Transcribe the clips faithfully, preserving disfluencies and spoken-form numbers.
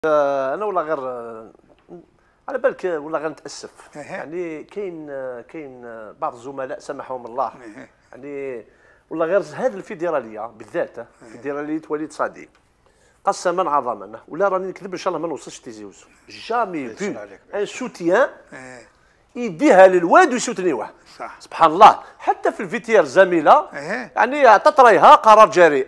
انا ولا غير على بالك ولا غير نتاسف. يعني كاين كاين بعض الزملاء سامحهم الله، يعني ولا غير هذه الفيدراليه بالذات فيدراليه وليد صادي قسما عظما، ولا راني نكذب ان شاء الله ما نوصلش تيزي وزو جامي في ان سوتيان يديها للواد ويسوتنيوه. سبحان الله، حتى في الفيتير الزميله يعني عطات رايها قرار جريء.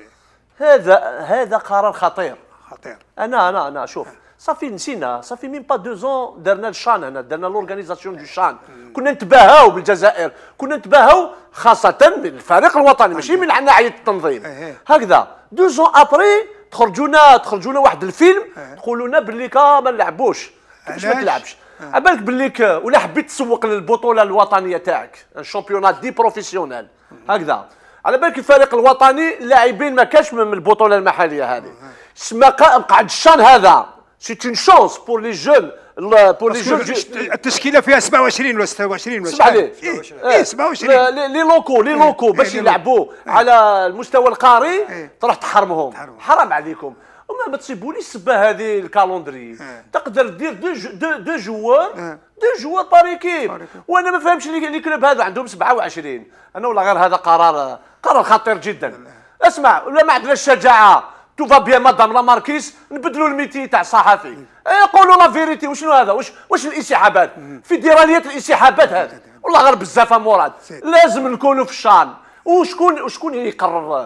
هذا هذا قرار خطير خطير. انا انا انا شوف صافي نسينا، صافي ميم با دو زون درنا الشان هنا، درنا لورغانيزاسيون دو شان، كنا نتباهاو بالجزائر، كنا نتباهاو خاصه بالفريق الوطني ماشي من ناحيه التنظيم. هكذا دو زون ابري تخرجونا تخرجونا واحد الفيلم تقولوا لنا باللي كا ما نلعبوش، كيفاش ما تلعبش؟ عبالك باللي ولا حبيت تسوق للبطوله الوطنيه تاعك الشامبيونات دي بروفيسيونيل هكذا، على بالك الفريق الوطني اللاعبين ما كاش من البطوله المحليه هذه، سما قعد الشان هذا سي اون شونس بور لي جون بور لي جون. التشكيله فيها سبعة وعشرين ولا ستة وعشرين ولا سبعة عليه ايه سبعة وعشرين لي لوكو لي لوكو باش يلعبوا على المستوى القاري تروح تحرمهم. حرام عليكم، وما ما تصيبوليش السبه هذه الكالوندري. تقدر دير دو دو دو جوار دو جوار باريكيب، وانا ما فهمش لي كلوب هذا عندهم سبعة وعشرين. انا ولا غير هذا قرار قرار خطير جدا. اسمع، ولا ما عندناش الشجاعه تو فا بيان مدام لا ماركيس نبدلوا الميتي تاع الصحفي يقولوا لا فيريتي. وشنو هذا؟ واش واش الانسحابات فيدراليه الانسحابات هذه؟ والله غير بزاف مراد، لازم نكونوا في الشان. وشكون وشكون يقرر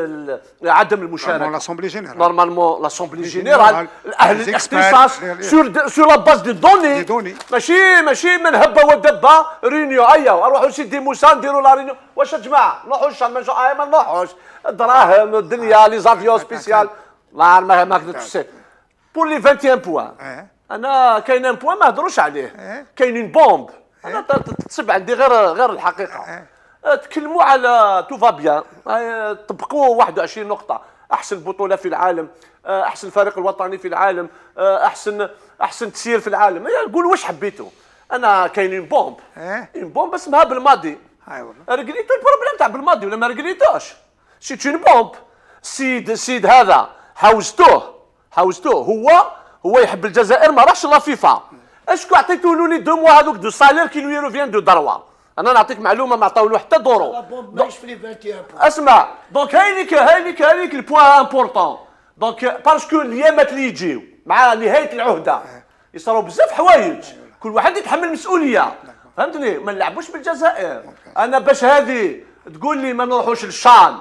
عدم المشاركه؟ لاسومبلي جينيرال. نورمالمون لاسومبلي جينيرال اهل الاختصاص سور سور لا باز دي دوني، ماشي ماشي من هبه ودبه رينيو. ايوا روحوا سيدي موسى نديروا لا رينيو. واش يا جماعه نروحوا الشام؟ ما نروحوش، الدراهم الدنيا لي زافيون سبيسيال ما ما ما كنتش بور لي واحد وعشرين بوان. انا كاين ان بوان ما هضروش عليه، كاينين بومب. انا تصب عندي غير غير الحقيقه. تكلموا على تو فا بيان، طبقوا واحد وعشرين نقطة، أحسن بطولة في العالم، أحسن فريق الوطني في العالم، أحسن أحسن تسيير في العالم. قولوا واش حبيتوا. أنا كاينين بومب، اون بومب اسمها بالماضي. رقليتو البروبليم تاع بالماضي ولا ما رقليتوش؟ سي اون بومب. السيد السيد هذا حوزتوه حوزتوه هو هو يحب الجزائر، ما راحش لا فيفا. اشكو عطيتوا له لي دو موا هذوك دو سالير كي لو ريفيان دو دروا. انا نعطيك معلومه ما عطاولو حتى دورو. ماهيش في لي واحد وعشرين. اسمع، دونك هايليك هايليك هايليك البوان امبورطون. دونك باسكو الايامات اللي يجيو مع نهايه العهده يصراو بزاف حوايج، كل واحد يتحمل مسؤوليه. فهمتني؟ ما نلعبوش بالجزائر. انا باش هذه تقول لي ما نروحوش للشان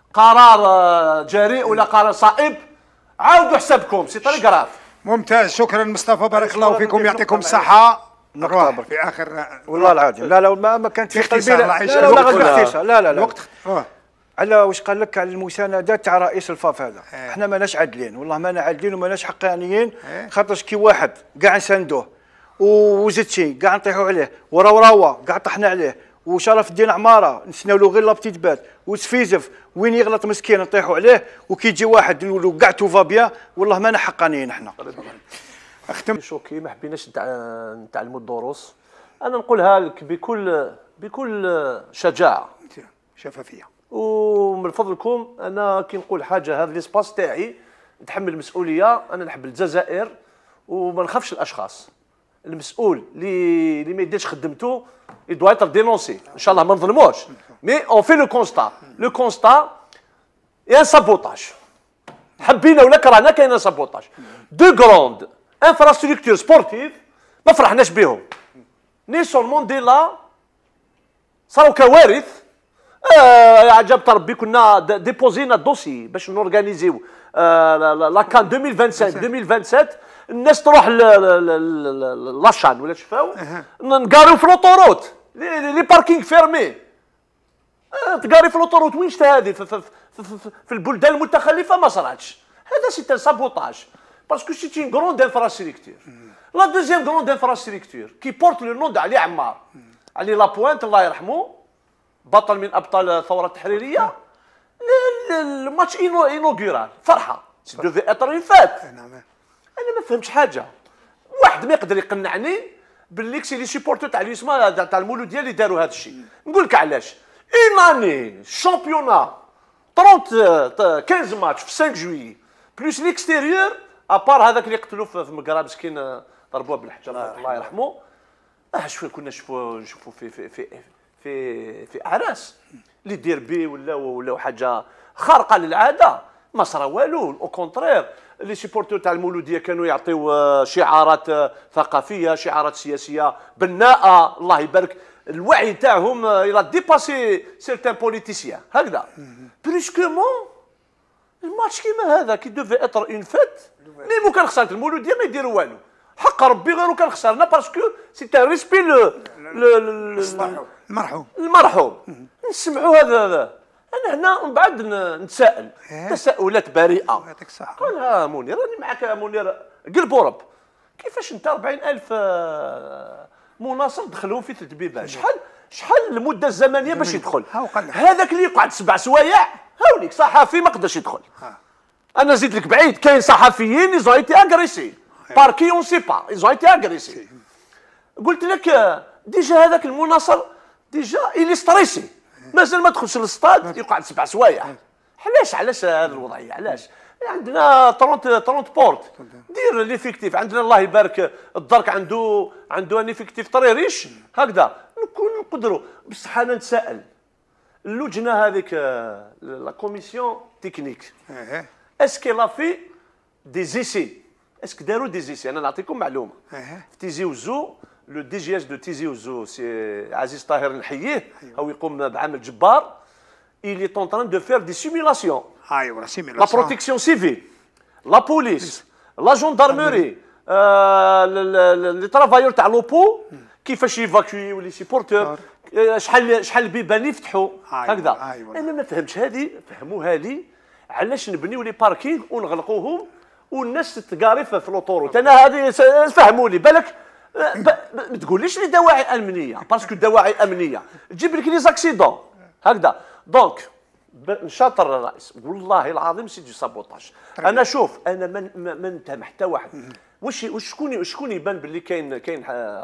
قرار جريء ولا قرار صائب، عاودوا حسابكم سي طريق غراف. ممتاز، شكرا مصطفى، بارك الله فيكم، يعطيكم الصحه. نروح في اخر والله العظيم. لا لا ما, ما كانت في قلبي. لا لا لا لا الوقت على واش قال لك على المسانده تاع رئيس الفاف هذا. اه. احنا ماناش عادلين، والله مانا عادلين وماناش حقانيين. اه. خاطرش كي واحد كاع نساندوه وزيد شي كاع نطيحوا عليه، وراوراوه كاع طحنا عليه، وشرف الدين عماره نسناو له غير لابتيت بات، وسفيزف وين يغلط مسكين نطيحوا عليه، وكي يجي واحد نقولوا كاع تو فا بيان، والله مانا حقانيين احنا. اختم شوكي ما حبيناش نتعلموا الدروس. انا نقولها لك بكل بكل شجاعه شفافيه، ومن فضلكم انا كي نقول حاجه هذا ليسباس تاعي نتحمل المسؤوليه. انا نحب الجزائر وما نخافش الاشخاص. المسؤول اللي اللي ما يديرش خدمته يدوا يتر دينونسي. ان شاء الله ما نظلموش، مي اون في لو كونستا لو كونستا يا سابوتاج. حبينا ولا كرهنا كاين سابوتاج. دو غروند انفراستركتور سبورتيف ما فرحناش بهم. نيسون مونديلا صاروا كوارث. آه عجب ربي كنا ديبوزينا الدوسي باش نورغانيزيو آه لا كان ألفين وخمسة وعشرين ألفين وسبعة وعشرين. الناس تروح لاشان ولا شفاو نقاريو في لوطوروت لي باركينغ فيرمي. آه تقاري في لوطوروت وين شتا هذه في, في, في, في, في البلدان المتخلفه ما صراتش. هذا سي سابوتاج باسكو سي اون غروند انفراستركتور. لا دوزيام غروند انفراستركتور كي بورت لو نون علي عمار، علي لابوينت الله يرحمه، بطل من ابطال الثوره التحريريه. الماتش انوغيرال فرحه سي دوفي اتر اون فات. انا ما فهمتش حاجه. واحد ما يقدر يقنعني باللي سي لي سيبورتو تاع اليسما تاع المولوديه اللي داروا هذا الشيء. نقول لك علاش. اون اني شامبيونا ثلاثين خمسطاش ماتش في خمسة جويي بلوس ليكستيريور ابار هذاك اللي قتلوه في مقرا مسكين ضربوه بالحجر الله يرحمه. اه شويه كنا نشوفوا نشوفوا في في في في في اعراس اللي دير بي ولا ولا حاجه خارقه للعاده ما صرا والو. او كونترير لي سيبورتور تاع المولوديه كانوا يعطيو شعارات ثقافيه شعارات سياسيه بناءه الله يبارك. الوعي تاعهم الى ديباسي سيرتان بوليتيسيان هكذا بريسكومون. الماتش كيما هذا كي دوفي اتر اون فيت مي مو كان خسرت المولوديه ما يديروا والو حق ربي غير كان خسرنا باسكو سي تان ريسبي لو المرحوم المرحوم نسمعوا هذا هذا. انا هنا من بعد نتساءل تساؤلات بريئه. يعطيك الصحه. قال ها منير راني معك يا منير قلب ورب كيفاش انت أربعين ألف مناصر دخلهم في ثلاث بيبان شحال شحال المده الزمنيه باش يدخل هذاك اللي يقعد سبع سوايع هاوليك صحفي ما قدرش يدخل. انا زيد لك بعيد كاين صحفيين ايزون ايتي اغريسي باركي اون سي با ايزون ايتي اغريسي. قلت لك ديجا هذاك المناصر ديجا إلي ستريسي مازال ما دخلش للستاد يقعد سبع سوايع. علاش علاش هذه الوضعيه علاش؟ عندنا ثلاثين ثلاثين بورت دير ليفيكتيف عندنا الله يبارك الدرك عنده عنده ان افيكتيف طري ريش هكذا نكون نقدروا بصح انا نتساءل اللجنه هذيك لا كوميسيون تكنيك اسكي لا في دي زيسي اسكو داروا دي زيسي. انا نعطيكم معلومه في تيزي وزو لو دي جي اس دو تيزي وزو سي عزيز طاهر نحييه هو يقوم بعمل جبار. il est en train de faire des simulations. ايوا La protection civile, la police, la gendarmerie, les travailleurs تاع لوبو كيفاش يفاكيو لي سيبورتور شحال شحال البيبان يفتحوا هكذا. انا ما فهمتش هذه فهموها لي علاش نبنيو لي باركينغ ونغلقوهم والناس تتقارف في لوطوروت. انا هذه فهموا لي بالك ما تقوليش لي دواعي امنيه باسكو دواعي امنيه تجيب لك لي زاكسيدون هكذا. دونك نشاطر الرئيس والله العظيم سي دو سابوتاج. انا شوف انا من ما نتهم حتى واحد واش واش شكون شكون يبان باللي كاين كاين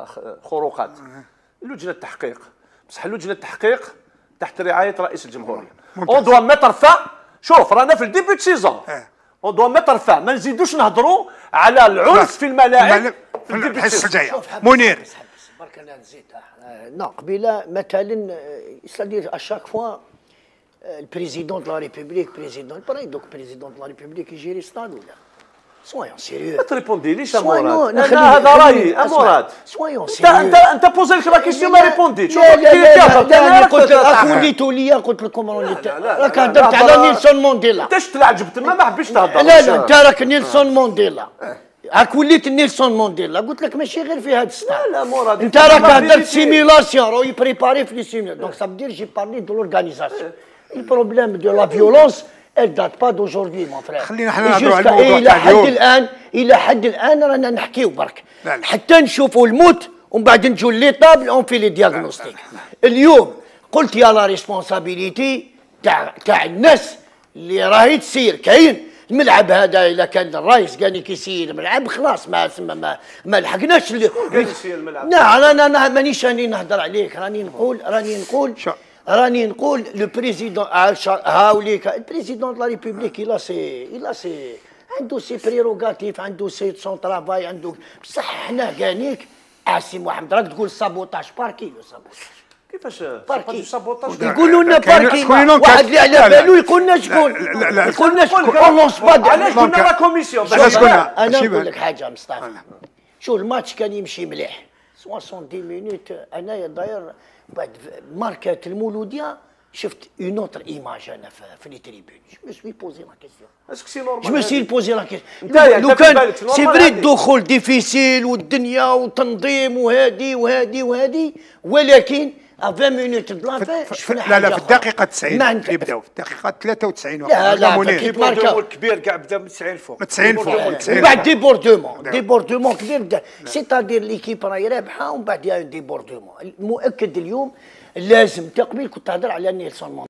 خروقات لجنه التحقيق بصح لجنه التحقيق تحت رعايه رئيس الجمهوريه. اون دوا ميتر فا شوف رانا في الديبي دو سيزون اون دوا ميتر فا ما نزيدوش نهضروا على العنف في الملاعب في الحصه الجايه. منير برك انا نزيد نو قبيله مثلا سادير اشاك فوا البريزيدون دو لا ريبوبليك بريزيدون دوك بريزيدون دو لا ريبوبليك يجيري ستاد ولا سويون سيريو. ما تريبونديليش مراد انا هذا رايي مراد سويون سيريو. انت انت انت بوزي لك لا كيسيون ما ريبونديتش. لا لا لا قلت لك وليتوا لي قلت لكم راك هضرت على نيلسون مانديلا. انت شفت العجب تما ما حبيتش تهضر. لا لا انت راك نيلسون مانديلا هاك وليت نيلسون مانديلا. قلت لك ماشي غير في هذا الستاد. لا لا مراد انت راك هضرت سيميلاسيون راهو يبريباري في لي سيميلاسيون دونك سا فدير جي بارلي دو لورغانيزاسيون. البروبليم دو لا فيولونس elle date pas d'aujourd'hui mon frère. خلينا احنا نهضروا على الموضوع الى حد الان الى حد الان رانا نحكيو برك حتى نشوفوا الموت ومن بعد نجوا ليطابل اون في لي دياغنوستيك. اليوم قلت يا لا ريسبونسابيليتي تاع تاع الناس اللي راهي تسير. كاين الملعب هذا اذا كان الرئيس قال لك يسير الملعب خلاص ما ما ما لحقناش اللي يسير الملعب. لا انا انا مانيش راني نهضر عليك راني نقول راني نقول راني نقول لو بريزيدون هاوليك البريزيدون دو لا ريبوبليك إلا سي إلا سي عنده سي بريروغاتيف عنده سي سون ترافاي عنده بصح حنا كانيك سي محمد راك تقول سابوتاج باركي لو سابوتاج كيفاش باركي سابوتاج يقولوا لنا باركي واحد اللي على بالو يقول لنا شكون يقول لنا شكون اونلونس با علاش قلنا لا كوميسيون باش انا نقول لك حاجه مصطفى شوف الماتش كان يمشي مليح سبعين مينوت انايا داير بعد ماركات المولوديه شفت اون اوتر ايماج انا في لي تريبون جو مي سوي بوزي لا كيسيون اسكو سي نورمال جو مي سوي بوزي لا كيسيون لو كان سي فري الدخول ديفيسيل والدنيا وتنظيم وهادي وهادي وهادي ولكن عشرين مينوت د لافين لا لا في الدقيقه تسعين يبداو في الدقيقه ثلاثة وتسعين لا لا ديبوردومون الكبير كاع بدا من تسعين فوق تسعين فوق ومن بعد ديبوردومون ديبوردومون كبير سيتادير ليكيب راهي رابحه ومن بعد يا ديبوردومون المؤكد اليوم لازم تقبل كنت تهضر على نيلسون